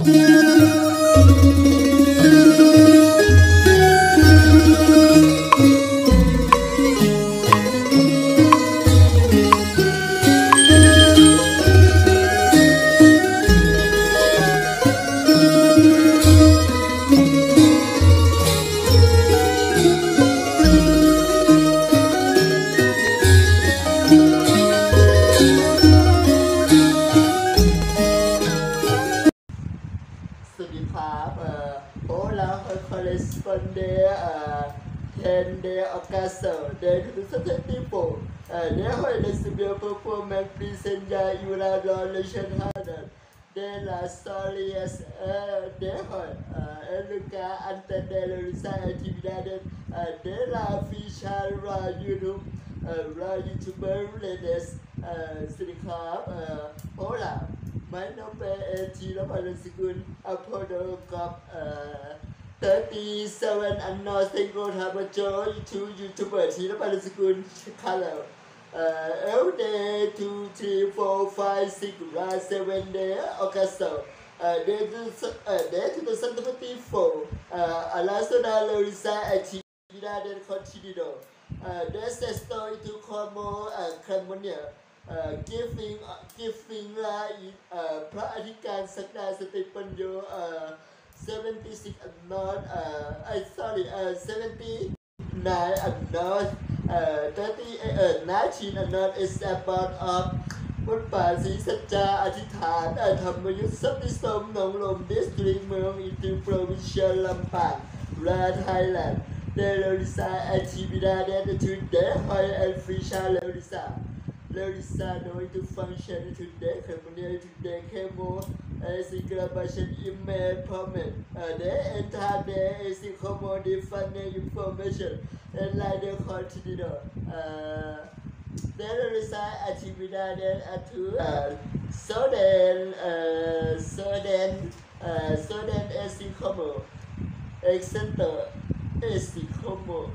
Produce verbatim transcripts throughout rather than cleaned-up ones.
de las historias uh, de hoy uh, educa antes de realizar actividades uh, de la ficha ra YouTube uh, ra YouTuber redes uh, สวัสดีครับ uh, Hola my name is Chirapan Sikun Apollo Cup uh, thirty-seven and now single have a joy to YouTuber Chirapan Sikun color Uh, every day, two, three, four, five, six, seven day, August. Uh, day to uh, day to the Santa twenty-four. Uh, Alasona Lorisa Activida del Continuo. Uh, there's a story to Como and Cremonia. Uh, giving giving la uh, พระอธิการศักดาสติปัญโย uh, seventy-six and not uh, I sorry uh, seventy-nine and not Uh, thirty, uh, nineteen and not is about of วัดป่าศรีสัจจาอธิษฐานธรรมยุทธสันติสมหนองลมดิสตริกเมืองอินทิโปรวินเชียลลำปางราไทยแลนด์เดลลิซาแอทิบิดาเดนทูเดย์ไฮแอนฟริชาเลลิซาเลลิซาโดยทูฟังชันทูเดย์เคมเนียทูเดย์เคโมเอซิกราบาชันอิมเมลพอมเมนเดย์เอนทาเดย์เอซิโคโมดิฟันเนอินโฟเมชันand like the continue uh, there is a activity that to uh, so then uh, so then uh, so then as in common example as in common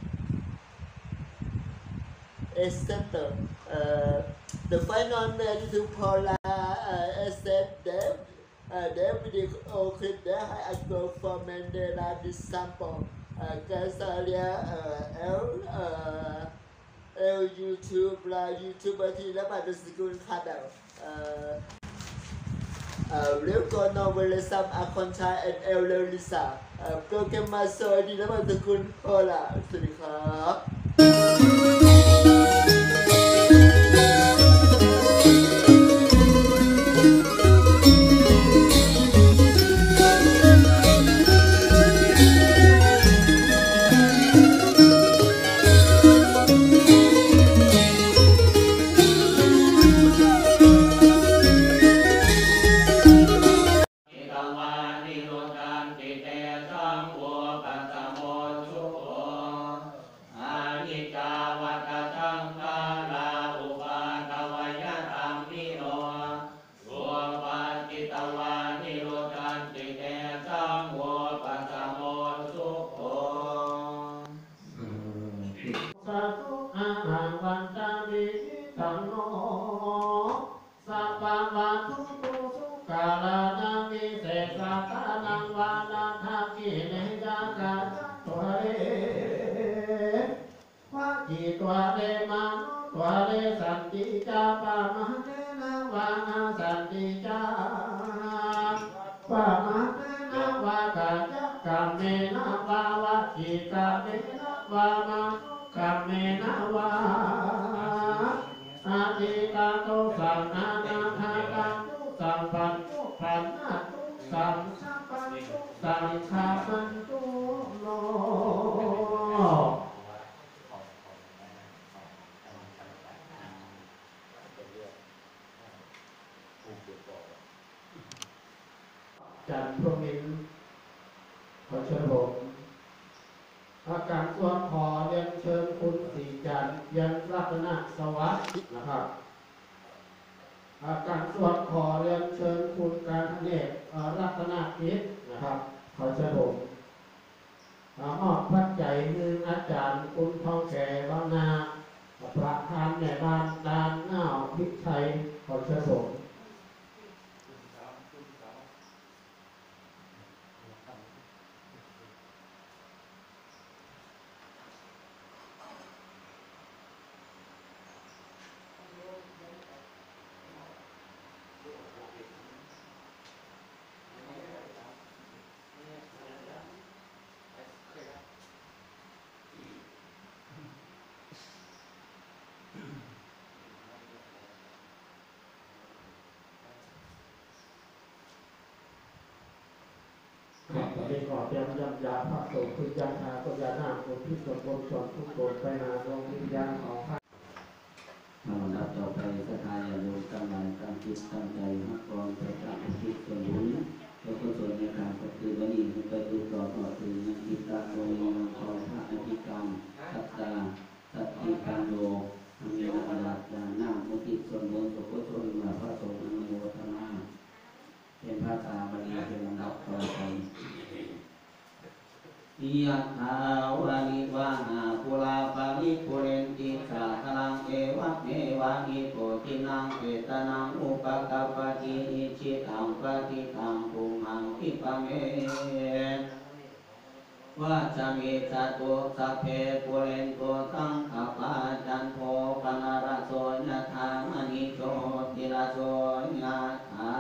example uh, the final man to Paula uh, as said them uh, their video clip there I go for Mandela this sample Casalia L L YouTube ลา YouTuber ที่รับบัตรสกุลคาดาวเรียกก่อนนอเวลซัมอาคอนชาเอ็นเอลเลลิซาโปรแกรมมาสวยที่รับบัตรสกุลโอลาสวัสดีครับตัวเรมาตัวเรสันติจาปะมะเนนะวานาสันติจาปะมะเนนะวากะจะกัมเมนะวาวะจิตะเมนะวามากัมเมนะวาอาทิตาโตสังนานาทาตังตุสัมปันตุปันนาตุสัมสัมปันตุสังฆาปันตุโนจันทร์พรหมินทร์ขอเชิญผมอาการส่วนขอเรียนเชิญคุณสีจันทร์ยันรัตนสวัสดิ์นะครับอาการส่วนขอเรียนเชิญคุณการเนตรัตนกิจนะครับขอเชิญผมมอบพระใจหนึ่งอาจารย์คุณทองแก่บ้านนาประธานในบ้านดานเงาพิชัยขอเชิญผมนี้ก่อเตรียมยำยาพระสงฆ์คือยาชาก็ยาหน้าคนที่ส่วนบนส่วนทุกคนไปหาดวงวิญญาณของพระลำดับต่อไปสถานอย่าลืมตั้งใจตั้งจิตตั้งใจนักกรองประจำที่ส่วนบุญแล้วก็ส่วนในการปฏิบัตินี้ไปดูต่อต่อถึงนักกิตาโกยมังกรพระอภิกรรมสัตตาสัตติปันโนมีนาราจานามุติส่วนบุญสุขชนมาพระสงฆ์ในวัฒนาเป็นภาษาบาลีเป็นลำดับต่อไปยะถาวานิวาหาปุราปาริปุเรนติสาคลังเอวะเมวะอิโตทินังเปตนังอุปกปปติอิจิตังปฏิตังภูมังคิปะเมวะจะมีจัตุสัพเพปุเรนโตสังขปาจันโทปนาระโสยะถามณิโชติระโสยะถา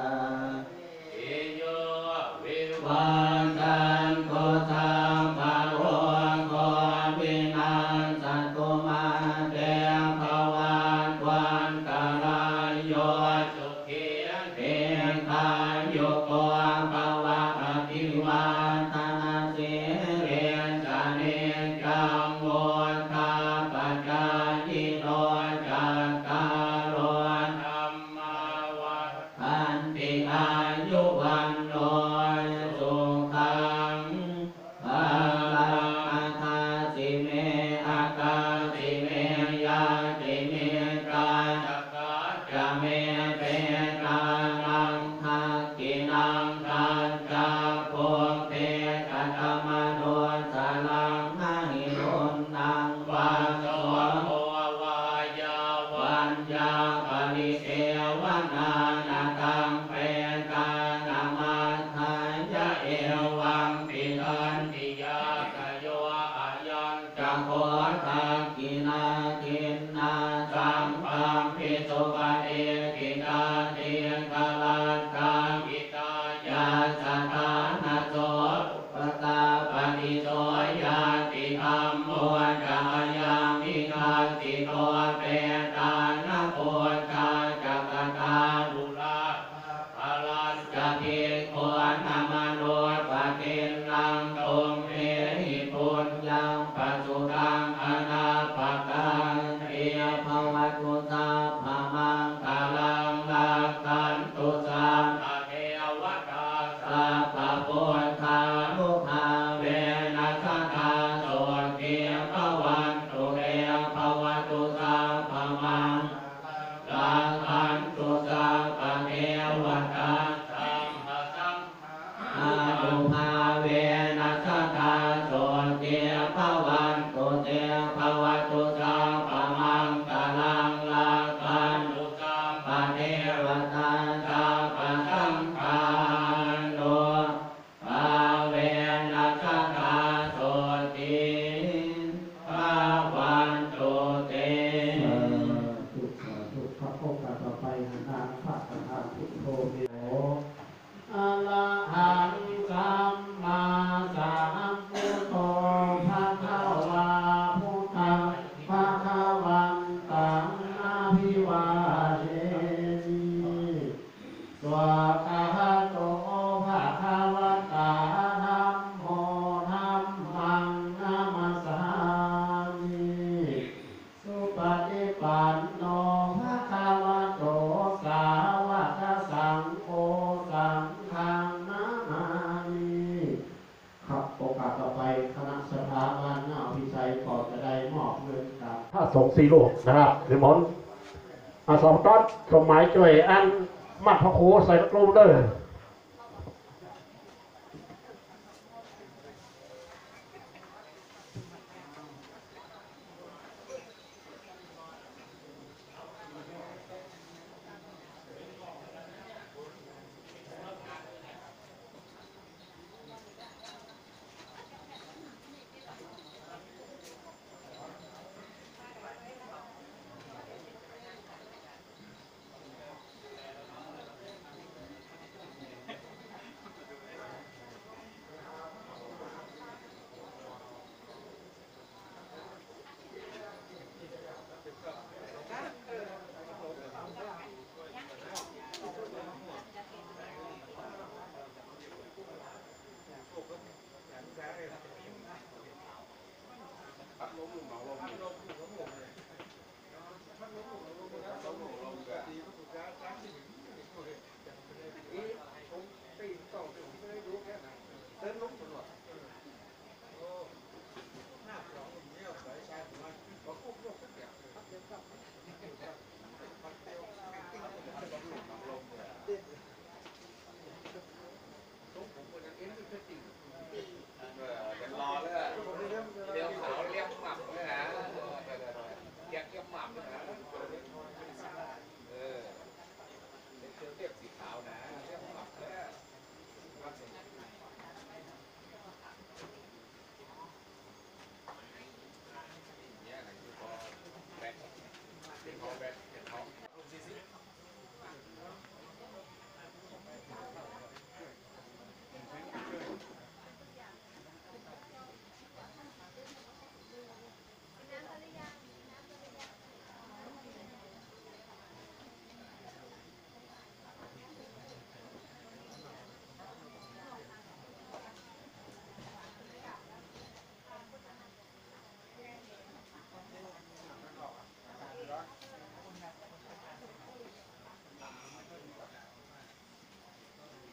วันจันโกสัมภะโวโกวินัสสตุมาเตภวันวันตรายโยสุขีเทคายุโกภวะอภิวาทนาสิริสเนจังโวทาปัจจายิโนจัตตารโอธัมมาวัฏฏันติอายุวันโนสุขังภะลังอัฏฐาสิเมอาคาสิเมยาติเมตาจักขาจะเมเปตานังทักขินังทัจจาโพเตกัตมโนสาลังนาหิโรนังวาโสโหวายาวัญญาปริเทวนานาตังเปตานามาทายะเอวังปิตันติยากโยอายัญจักโขทักขินาทินนาสัมปัมปิสุปเอกิตาเตียงกาลกังกิตายาสถานาโสปตาปฏิโสยาติธรรมโมจายังวิคาติโตเปตานาโพธาจักตาบุราภลัสจะพิโกนามาโนปะเทนังตงเมหิปุญญังปัจจุตังอนาปกังเอภวตุสาภมังคลังลักขันตุสังฆเทวตาสัพพะพุทธานุภาเวนัสสทาโสติภวันตุเตภวตุสาภมังลักขันตุสัพพะเทวตาสัมภะสัมอานุภาเวนัสสทาโสติภวันตุเตภวตุสาภมังกาลังลักขันตุสัพพะเทวตาสัพพะสังฆานุภาเวนัสสทาโสติภวันตุเตทุกข์ทุกข์พระโอกาสต่อไปทางการพระประธานพุทโธเมโหอะระหังสัมมาสัมพุทโธภะคะวาพุทธังภะคะวันตังอะภิวาเทมิสวากขาโตภะคะวะตาธัมโมธัมมังนามัสสามิสุปฏิปันโนภะคะวะโตสาวกสังโฆสังฆังนามามิครับโอกาสต่อไปคณะสถาบันนาวิจัยก่อนจะได้มอบเงินกับถ้าส่งสีลูกนะครับหรือมนอาสองต้นสมัยช่วยอันมัดพระครูใส่กรูเด้อเ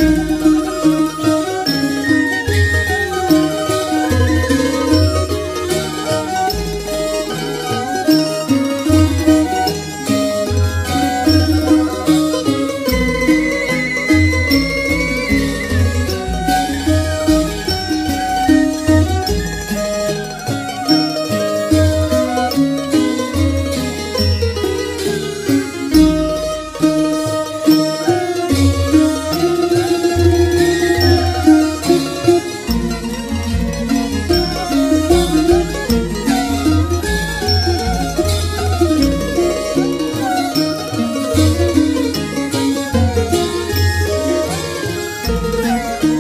Thank